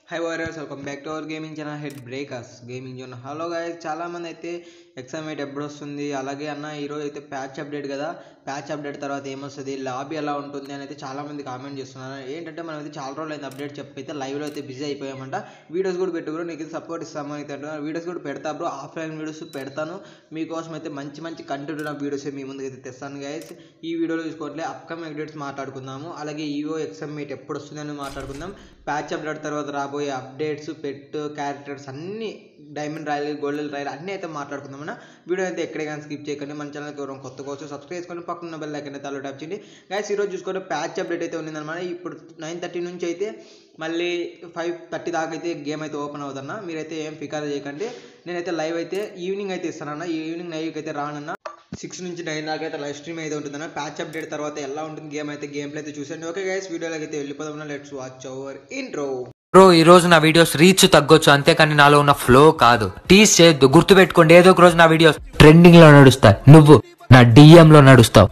High warriors welcome back to our gaming channel head breakers gaming zone. Hello guys, చాలామంది అయితే exam ఎప్పుడు వస్తుంది, అలాగే అన్న ఈరోజు అయితే ప్యాచ్ అప్డేట్ కదా, ప్యాచ్ అప్డేట్ తర్వాత ఏమొస్తుంది, లాబీ ఎలా ఉంటుంది అని అయితే చాలామంది కామెంట్ చేస్తున్నారు. ఏంటంటే మనం అయితే చాలా రోజులు అయితే అప్డేట్ చెప్పైతే లైవ్లో అయితే బిజీ అయిపోయామంట. వీడియోస్ కూడా పెట్టు బ్రో, నీకు సపోర్ట్ ఇస్తామని అయితే అంటున్నారు. వీడియోస్ కూడా పెడతా బ్రో, ఆఫ్లైన్ వీడియోస్ పెడతాను మీకోసం అయితే మంచి కంటెంట్ ఉన్న వీడియోస్ మీ ముందుకు అయితే తెస్తాను గైస్. ఈ వీడియోలో చూసుకోవట్లే అప్కమింగ్ అప్డేట్స్ మాట్లాడుకుందాము, అలాగే ఈవో ఎగ్జామ్ మీట్ ఎప్పుడు వస్తుందని మాట్లాడుకుందాం. ప్యాచ్ అప్డేట్ తర్వాత రాబోయే అప్డేట్స్, పెట్ క్యారెక్టర్స్ అన్ని, డైమండ్ రాయల్, గోల్డెన్ రాయల్ అన్నీ అయితే మాట్లాడుకుందామన్నా. వీడియో అయితే ఎక్కడే కానీ స్కిప్ చేయకండి. మన ఛానల్కి ఎవరైనా కొత్త కోసం సబ్స్క్రైబ్ చేసుకొని పక్కన బెల్ ఐకాన్ అయితే ట్యాప్ చేయండి గైస్. ఈరోజు చూసుకుంటే ప్యాచ్ అప్డేట్ అయితే ఉందన్నమాట. ఇప్పుడు 9:30 నుంచి అయితే మళ్ళీ 5:30 దాకా అయితే గేమ్ అయితే ఓపెన్ అవుతుందన్న. మీరైతే ఏం ఫికర్ చేయకండి. నేనైతే లైవ్ అయితే ఈవినింగ్ అయితే ఇస్తానన్న. ఈవినింగ్ లైవ్కి అయితే రానన్నా. 6 నుంచి 9 దాకా అయితే లైవ్ స్ట్రీమ్ అయితే ఉంటుందన్న. ప్యాచ్ అప్డేట్ తర్వాత ఎలా ఉంటుంది గేమ్ అయితే గేమ్ ప్లే అయితే చూసండి. ఓకే గైస్, వీడియోలోకి అయితే వెళ్ళిపోదాం. Let's watch our intro. Bro, ఈ రోజు నా వీడియోస్ రీచ్ తగ్గొచ్చు, అంతేకాని నాలో ఉన్న ఫ్లో కాదు. టీస్ చేయొద్దు, గుర్తుపెట్టుకోండి. ఏదో ఒక రోజు నా వీడియోస్ ట్రెండింగ్ లో నడుస్తాయి, నువ్వు నా డిఎం లో నడుస్తావు.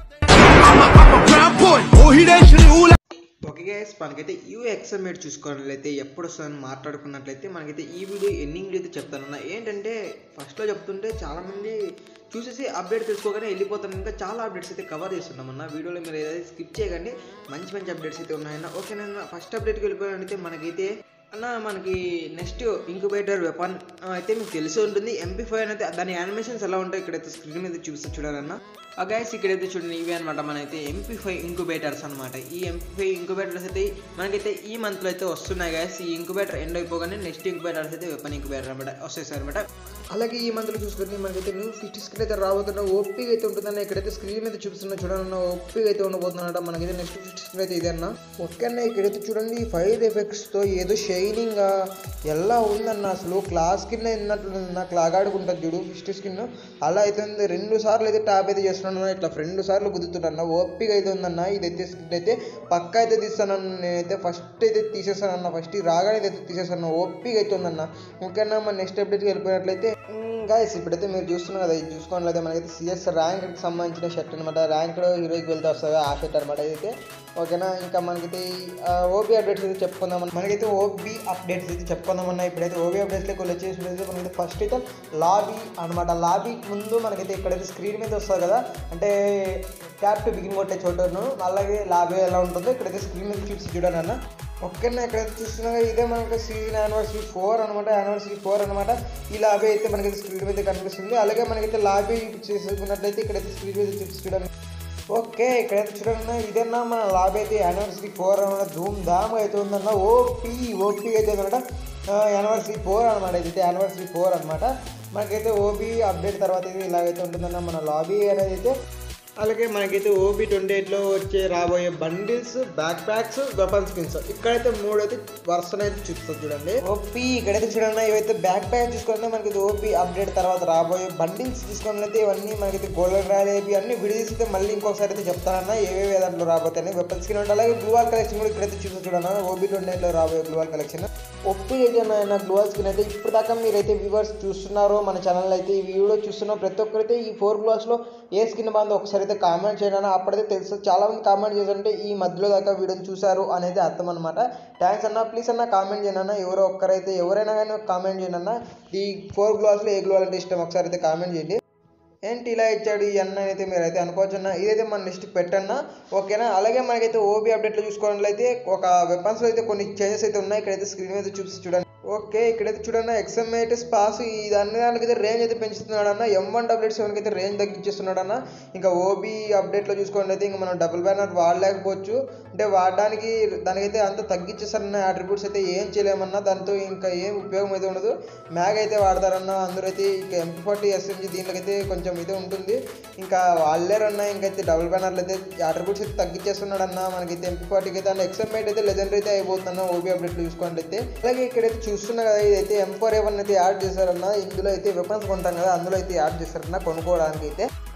ఓకే గైస్, మనకైతే యూ ఎక్స్ఎంఏట్ చూసుకోవాలైతే ఎప్పుడు వస్తుందని మాట్లాడుకున్నట్లయితే మనకైతే ఈ వీడియో ఎండింగ్లో అయితే చెప్తానన్నా. ఏంటంటే ఫస్ట్లో చెప్తుంటే చాలామంది చూసేసి అప్డేట్ తెలుసుకోగానే వెళ్ళిపోతాను. ఇంకా చాలా అప్డేట్స్ అయితే కవర్ చేస్తున్నామన్న వీడియోలో. మీరు ఏదైతే స్కిప్ చేయకండి, మంచి అప్డేట్స్ అయితే ఉన్నాయన్న. ఓకేనా, ఫస్ట్ అప్డేట్కి వెళ్ళిపోయానంటే మనకైతే అన్న మనకి నెక్స్ట్ ఇంక్యుబేటర్ వెపన్ అయితే మీకు తెలిసి ఉంటుంది. MP5 అయితే దాని యానిమేషన్స్ ఎలా ఉంటాయి ఇక్కడైతే స్క్రీన్ మీద చూపిస్తా చూడాలన్న. గైస్ ఇక్కడైతే చూడండి, ఇవి అనమాట మనైతే MP5 ఇంక్యుబేటర్స్ అనమాట. ఈ MP5 ఇంక్యుబేటర్స్ అయితే మనకైతే ఈ మంత్లో అయితే వస్తున్నాయి గైస్. ఈ ఇంక్యుబేటర్ ఎండ్ అయిపోగానే నెక్స్ట్ ఇంక్యుబేటర్స్ అయితే వెపన్ ఇంక్యుబేటర్ అనమాట వస్తాయి అనమాట. అలాగే ఈ మంత్లో చూసుకుంటే మనకైతే న్యూ ఫిస్ట్ స్క్రీన్ అయితే రాబోతున్న ఓపీగా అయితే ఉంటుందన్న. ఇక్కడైతే స్క్రీన్ మీద చూపిస్తున్నా చూడాలన్న, ఓపీగా అయితే ఉండబోతుందన్నమాట. మనకైతే నెక్స్ట్ ఫిస్ట్ స్క్రీన్ అయితే ఇదే అన్న. ఓకే అన్న, ఇక్కడైతే చూడండి ఫైర్ ఎఫెక్ట్స్తో ఏదో షైనింగ్ ఎలా ఉందన్న. అసలు క్లాస్ కింద ఉన్నట్లు క్లాగాడుకుంటుంది చూడు ఫిస్ట్ స్కిన్, అలా అయితే ఉంది. 2 సార్లు అయితే ట్యాప్ అయితే చేస్తున్నాను, ఇట్లా 2 సార్లు కుదురుతున్నా. ఓపిక అయితే ఉందన్న. ఇదైతే స్క్రిప్ట్ అయితే పక్కా అయితే తీస్తానన్న. నేనైతే ఫస్ట్ అయితే తీసేస్తానన్న. ఫస్ట్ రాగానే అయితే తీసేస్తాను. ఓపిక అయితే ఉందన్న. ఓకేనా, మన నెక్స్ట్ అప్డేట్కి వెళ్ళిపోయినట్లయితే గైస్ ఇప్పుడైతే మీరు చూస్తున్నారు కదా, ఇది చూసుకోవట్లయితే మనకైతే CS ర్యాంక్కి సంబంధించిన షర్ట్ అనమాట. ర్యాంక్డ్ హీరోకి వెళ్తే వస్తుంది ఆ షర్ట్ అనమాట ఇదైతే. ఓకేనా, ఇంకా మనకైతే ఓబీ అప్డేట్స్ అయితే చెప్పుకుందామన్న. మనకైతే ఓబీ అప్డేట్స్ అయితే చెప్పుకుందామన్నా. ఇప్పుడైతే ఓబీ అప్డేట్స్లోకి వచ్చేసినట్లయితే మనకైతే ఫస్ట్ అయితే లాబీ అనమాట. లాబీకి ముందు మనకైతే ఇక్కడైతే స్క్రీన్ మీద వస్తుంది కదా, అంటే ట్యాప్ టు బిగిన్ కొట్టే చోటను, అలాగే లాబీ ఎలా ఉంటుందో ఇక్కడైతే స్క్రీన్ మీద చూసి చూడండి అన్న. ఓకేనా, ఇక్కడైతే చూస్తున్నా ఇదే మనకి సీజన్ యానివర్సరీ 4 అనమాట. యానివర్సరీ 4 అనమాట. ఈ లాబీ అయితే మనకైతే స్క్రీన్ మీద కనిపిస్తుంది. అలాగే మనకైతే లాబీ చేసుకున్నట్లయితే ఇక్కడైతే స్క్రీన్ మీద చూసి చూడండి. ఓకే, ఇక్కడైతే చూడండి, ఇదేనా మన లాబీ అయితే యానివర్సరీ 4 అనమాట. ధూమ్ ధామ్ అయితే ఉందన్న. ఓపీ అయితే ఉందన్నమాట. యానివర్సరీ 4 అనమాట. ఇదైతే యానివర్సరీ 4 అనమాట. మనకైతే ఓబీ అప్డేట్ తర్వాత అయితే ఇలాగైతే ఉంటుందన్న మన లాబీ అనేది అయితే. అలాగే మనకైతే OB 28లో వచ్చే రాబోయే bundles, backpacks, weapon skins ఇక్కడైతే 3 అయితే వర్షన్ అయితే చూపిస్తుంది చూడండి. ఓపీ ఇక్కడైతే చూడండి, ఇవైతే బ్యాక్ ప్యాక్ చూసుకుంటే మనకైతే OB అప్డేట్ తర్వాత రాబోయే బండిల్స్ తీసుకున్నట్లయితే ఇవన్నీ మనకైతే గోల్డెన్ రాయల్ ఏపీ అన్ని విడిదీసి అయితే మళ్ళీ ఇంకొకసారి అయితే చెప్తానన్నా ఏవేవి దాంట్లో రాబోతాయి. వెపన్ స్కిన్ ఉంటుంది. అలాగే గ్లూవాల్ కలెక్షన్ కూడా ఇక్కడైతే చూపిస్తుంది చూడన్నా. OB 28లో రాబోయే గ్లూవాల్ కలెక్షన్. ఒప్పి అయితే నా గ్లూవాల్ స్కిన్ అయితే ఇప్పుడు దాకా మీరైతే వ్యూవర్స్ చూస్తున్నారో మన ఛానల్ అయితే ఈ వీడియో చూస్తున్న ప్రతి ఒక్కరైతే ఈ 4 గ్లూవాల్స్లో ఏ స్కిన్ బాగుందో ఒకసారి అయితే కామెంట్ చేయడం. అప్పుడైతే తెలుసు, చాలామంది కామెంట్ చేస్తుంటే ఈ మధ్యలో దాకా వీడియోని చూశారు అనేది అర్థం అనమాట. థ్యాంక్స్ అన్న, ప్లీజ్ అన్న కామెంట్ చేయనన్నా. ఎవరైనా కానీ కామెంట్ చేయనన్నా. ఈ 4 గ్లూవాల్స్లో ఏ గ్లూవాల్ అంటే ఇష్టం ఒకసారి అయితే కామెంట్ చేయండి. ఏంటి ఇలా ఇచ్చాడు ఈ అన్న అయితే మీరు అయితే అనుకోవచ్చు అన్న. ఇదైతే మన నెక్స్ట్ పెట్టన్నా. ఓకేనా, అలాగే మనకైతే OB అప్డేట్లో చూసుకోవాలైతే ఒక వెపన్స్లో అయితే కొన్ని చేంజెస్ అయితే ఉన్నాయి. ఇక్కడైతే స్క్రీన్ మీద చూపిస్తే చూడండి. ఓకే, ఇక్కడైతే చూడన్నా ఎక్స్ఎంఐట్ స్పాస్ దానికైతే రేంజ్ అయితే పెంచుతున్నాడు అన్న. M1W7 అయితే రేంజ్ తగ్గించేస్తున్నాడు అన్న. ఇంకా OB అప్డేట్లో చూసుకోండి అయితే ఇంకా మనం డబుల్ బ్యానర్ వాడలేకపోవచ్చు, అంటే వాడడానికి దానికైతే అంత తగ్గించేస్తారన్న. అట్రిబ్యూట్స్ అయితే ఏం చేయలేమన్నా, దాంతో ఇంకా ఏం ఉపయోగం అయితే ఉండదు. మ్యాగ్ అయితే వాడతారన్న. అందరూ అయితే ఇంకా MP40 SMG దీనికైతే కొంచెం అయితే ఉంటుంది. ఇంకా వాళ్ళేరన్నా. ఇంకైతే డబుల్ బ్యానర్లు అయితే అట్రిబ్యూట్స్ అయితే తగ్గించేస్తున్నాడు అన్న. మనకైతే MP40 అయితే అండ్ ఎక్స్ఎంఐట్ అయితే లెజెండరీ అయితే అయిపోతుందన్న OB అప్డేట్లో చూసుకోండి అయితే. అలాగే ఇక్కడైతే చూస్తున్నా కదా, ఇదైతే M4A1 అయితే యాడ్ చేశారన్న. ఇందులో అయితే వెపన్స్ కొంటాం కదా, అందులో అయితే యాడ్ చేశారన్న కొనుక్కోవడానికి అయితే.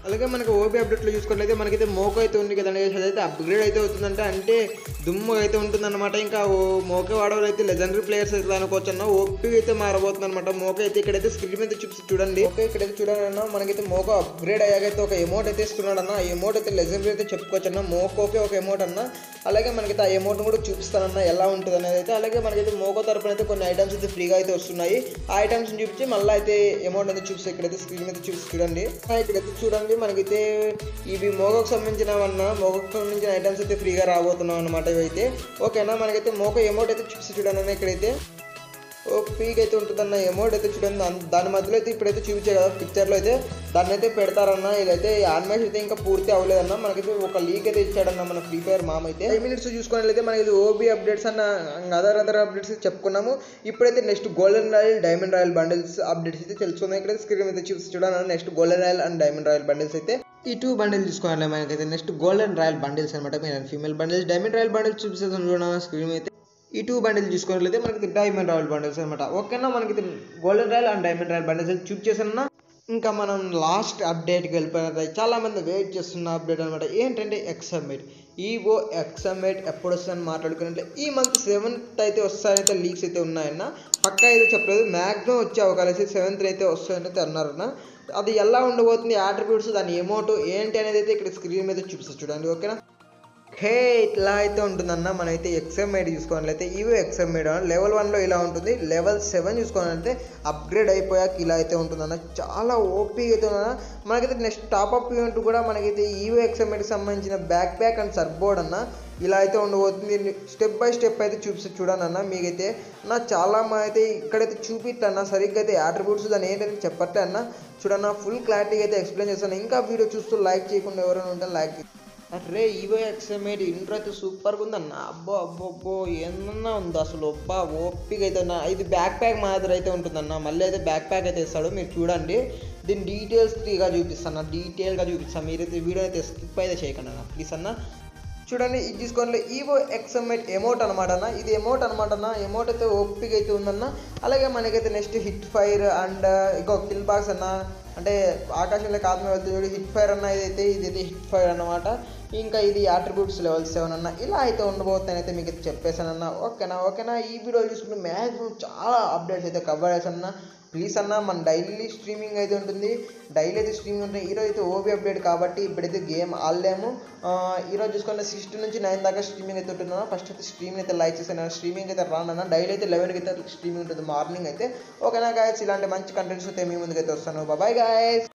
అలాగే మనకి ఓబీ అప్డేట్లో చూసుకున్నట్లయితే మనకైతే మోకో అయితే ఉంది కదండి, అదైతే అప్గ్రేడ్ అయితే అవుతుందంటే అంటే దుమ్ము అయితే ఉంటుందన్నమాట. ఇంకా మోకో వాడవాళ్ళు అయితే లెజెండరీ ప్లేయర్స్ అయితే అనుకోవచ్చు అన్న, ఓపీ అయితే మారబోతుంది అనమాట. మోకో అయితే ఇక్కడైతే స్క్రీన్ మీద చూడండి. ఓకే, ఇక్కడైతే చూడండి అన్న, మనకైతే మోకో అప్గ్రేడ్ అయ్యాకైతే ఒక ఎమౌంట్ అయితే ఇస్తున్నాడు అన్న. ఆ ఎమౌంట్ అయితే లెజెండరీ అయితే చెప్పుకోవచ్చు అన్న. మోకోకే ఒక ఎమౌంట్ అన్న. అలాగే మనకైతే ఆ అమౌంట్ కూడా చూపిస్తానన్న ఎలా ఉంటుంది అనేది అయితే. అలాగే మనకైతే మోకో తరపున అయితే కొన్ని ఐటమ్స్ అయితే ఫ్రీగా అయితే వస్తున్నాయి. ఆ ఐటమ్స్ చూపించి మళ్ళీ అయితే అమౌంట్ అయితే చూపిస్తాయి. ఇక్కడైతే స్క్రీన్ మీద చూడండి. ఇక్కడైతే చూడండి మనకైతే ఇవి మోకోకు సంబంధించిన ఐటమ్స్ అయితే ఫ్రీగా రాబోతున్నాం అనమాట ఇవైతే. ఓకేనా, మనకైతే మోకో అమౌంట్ అయితే చూపిస్తే చూడండి ఇక్కడైతే ఓపీకి అయితే ఉంటుందన్న. అమౌంట్ అయితే చూడండి, దాని మధ్యలో అయితే ఇప్పుడైతే చూపించాయి కదా పిక్చర్లో అయితే దాన్ని అయితే పెడతారన్న. ఇదైతే యానిమేషన్ అయితే ఇంకా పూర్తి అవ్వలేదన్న. మనకైతే ఒక లీక్ అయితే ఇచ్చాడన్న మన ఫ్రీ ఫైర్ మామ అయితే. 5 మినిట్స్ చూసుకున్నట్లయితే మనకి ఓబీ అప్డేట్స్ అన్న అదర్ అప్డేట్స్ చెప్పుకున్నాము. ఇప్పుడైతే next golden royal diamond royal bundles updates అయితే తెలుసుకుందాం. ఇక్కడైతే స్క్రీన్ మీద చూడండి next golden royal and diamond royal bundles అయితే ఈ 2 బండిల్ చూసుకోవాలి. మనకైతే నెక్స్ట్ గోల్డెన్ రాయల్ బండిల్స్ అనమాట, female bundles. Diamond royal bundles చూపిస్తాను చూడండి స్క్రీన్ అయితే. ఈ 2 బండిల్ చూసుకున్నట్లయితే మనకి డైమండ్ రాయల్ బండిల్స్ అనమాట. ఓకేనా, మనకి golden royal and diamond royal bundles చూపించేసన్నా. ఇంకా మనం లాస్ట్ అప్డేట్కి వెళ్ళిపోయినట్లయితే చాలా మంది వెయిట్ చేస్తున్న అప్డేట్ అనమాట. ఏంటంటే ఎక్సమ్మిట్ ఈవో ఎక్సమ్మిట్ ఎప్పుడు వస్తుందని మాట్లాడుకున్నట్లే ఈ మంత్ 7th అయితే వస్తాయైతే లీక్స్ అయితే ఉన్నాయన్న. పక్కా అయితే చెప్పలేదు, మ్యాక్సిమం వచ్చే అవకాశం 7th అయితే వస్తాయని అయితే అన్నారన్న. అది ఎలా ఉండబోతుంది, ఆట్రిబ్యూట్స్, దాని ఎమౌంట్ ఏంటి అనేది అయితే ఇక్కడ స్క్రీన్ మీద చూపిస్తారు చూడండి. ఓకేనా, హే ఇట్లా అయితే ఉంటుందన్న. మనమైతే ఎక్సమ్మిట్ చూసుకోవాలైతే ఈవో ఎక్సమ్మిట్ లెవెల్ 1లో ఇలా ఉంటుంది. లెవెల్ 7 చూసుకోవాలంటే అప్గ్రేడ్ అయిపోయాక ఇలా అయితే ఉంటుందన్న. చాలా ఓపీ అయితే ఉందన్న. మనకైతే నెక్స్ట్ టాప్అప్ ఈవెంట్ కూడా మనకైతే ఈవో ఎక్సమ్మిట్కి సంబంధించిన బ్యాక్ ప్యాక్ అండ్ సర్బోర్డ్ అన్న ఇలా అయితే ఉండబోతుంది. స్టెప్ బై స్టెప్ అయితే చూడండి అన్న. మీకైతే నా చాలా అయితే ఇక్కడైతే చూపిట్టన్న సరిగ్గా అయితే ఆట్రిబ్యూట్స్ దాన్ని ఏంటంటే చెప్పట్లే అన్న. చూడన్న ఫుల్ క్లారిటీగా అయితే ఎక్స్ప్లెయిన్ చేస్తాను. ఇంకా వీడియో చూస్తూ లైక్ చేయకుండా ఎవరైనా ఉంటే లైక్. అరే ఈవో ఎక్సమ్మిట్ ఇంట్రో అయితే సూపర్గా ఉందన్న. అబ్బో ఏమన్నా ఉంది అసలు. ఓపిక అయితే ఇది బ్యాక్ ప్యాక్ మాదిరి అయితే ఉంటుందన్న. మళ్ళీ అయితే బ్యాక్ ప్యాక్ అయితే ఇస్తాడు, మీరు చూడండి. దీని డీటెయిల్స్గా చూపిస్తాను, డీటెయిల్గా చూపిస్తాను. మీరైతే వీడియో అయితే స్కిప్ అయితే చేయకండి అన్న ప్లీజ్ అన్న. చూడండి ఇది తీసుకోండి ఈవో ఎక్సమ్మిట్ ఎమౌంట్ అనమాట అన్న. ఇది ఎమౌంట్ అనమాట అన్న. ఎమౌంట్ అయితే ఓపిక అయితే ఉందన్న. అలాగే మనకైతే నెక్స్ట్ హిట్ ఫైర్ అండ్ ఇంకో కిల్ బాక్స్ అన్న, అంటే ఆకాశంలో కాదు వెళ్తుంది హిట్ ఫైర్ అన్న. ఇదైతే హిట్ ఫైర్ అన్నమాట. ఇంకా ఇది ఆట్రిబ్యూట్స్ లెవెల్ 7 అన్న. ఇలా అయితే ఉండబోతుందని అయితే మీకు చెప్పేశానన్న. ఓకేనా, ఈ వీడియో చూసుకుంటే మ్యాక్సిమం చాలా అప్డేట్స్ అయితే కవర్ చేశానన్న. ప్లీజ్ అన్న, మన డైలీ స్ట్రీమింగ్ అయితే ఉంటుంది. డైలీ అయితే స్ట్రీమింగ్ ఉంటుంది. ఈరోజు అయితే ఓబీ అప్డేట్ కాబట్టి ఇప్పుడైతే గేమ్ ఆడలేము. ఈరోజు చూసుకుంటే 6 నుంచి 9 దాకా స్ట్రీమింగ్ అయితే ఉంటుందన్న. ఫస్ట్ అయితే స్ట్రీమింగ్ అయితే లైక్ చేశాను. స్ట్రీమింగ్ అయితే రానన్న. డైలీ అయితే 11కి అయితే స్ట్రీమింగ్ ఉంటుంది మార్నింగ్ అయితే. ఓకేనా గాయస్, ఇలాంటి మంచి కంటెంట్స్ అయితే మీ ముందుకైతే వస్తాను. Bye guys.